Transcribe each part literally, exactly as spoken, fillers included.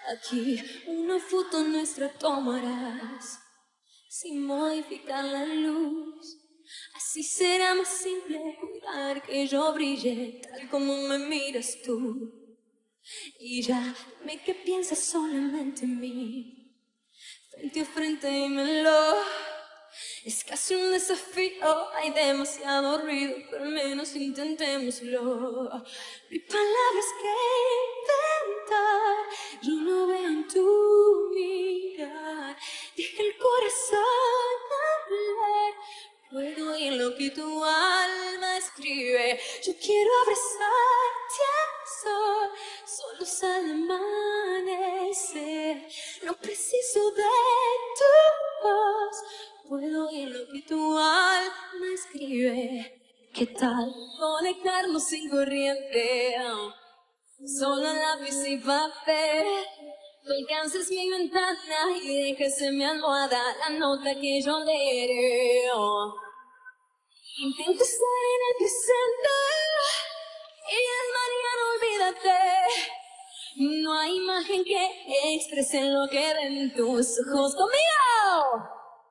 Aquí una foto nuestra tomarás, sin modificar la luz. Así será más simple cuidar que yo brille tal como me miras tú. Y ya dime que piensas solamente en mí, frente a frente dímelo. Es casi un desafío, hay demasiado ruido, pero al menos intentémoslo. No hay palabras que inventar, yo lo veo en tu mirar. Deja el corazón hablar, puedo oír lo que tu alma escribe. Yo quiero abrazarte al sol, solo al amanecer. No preciso de tu voz, puedo oír lo que tu alma escribe. ¿Qué tal conectarnos sin corriente? Solo lápiz y papel. Tú alcanzas mi ventana y dejas en mi almohada la nota que yo leeré. Intento estar en el presente y el mañana olvídate. No hay imagen que exprese lo que ven tus ojos conmigo.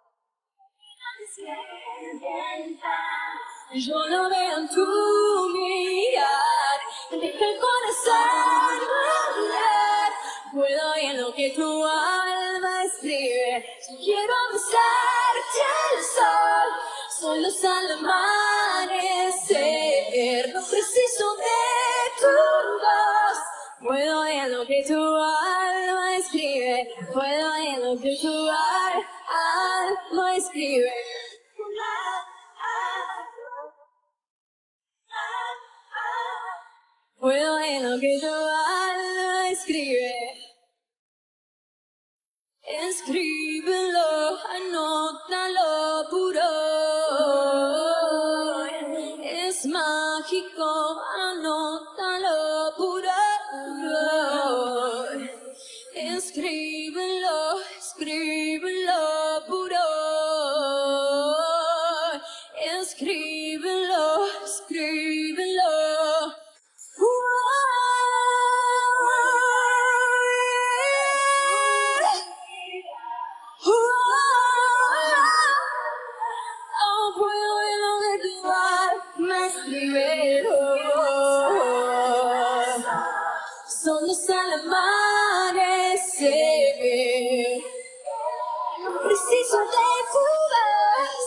Yo lo veo en tu mirar, deja el corazón hablar, puedo oír lo que tu alma escribe. Yo quiero abrazarte al sol, solo al amanecer. No preciso de tu voz, puedo oír lo que tu alma escribe. Puedo oír lo que tu alma escribe. Puedo oír lo que tu alma escribe. Escríbelo, anótalo puro. Es mágico, anótalo puro. Escríbelo, escríbelo puro. Escríbelo, escríbelo. Solo al amanecer, no preciso de tu voz,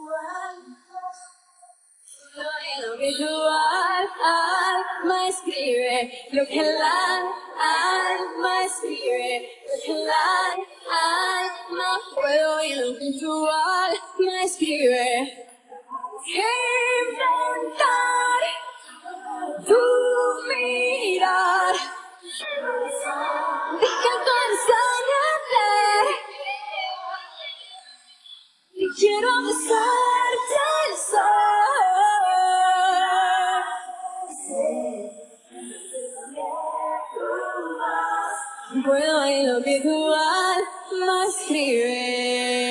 lo que tu alma escribe, lo que la alma escribe, lo que la alma puedo oír, lo que tu alma escribe. Inventar tu mirar, deja el corazón hablar, y quiero abrazarte al sol. Puedo oír lo que tu alma escribe.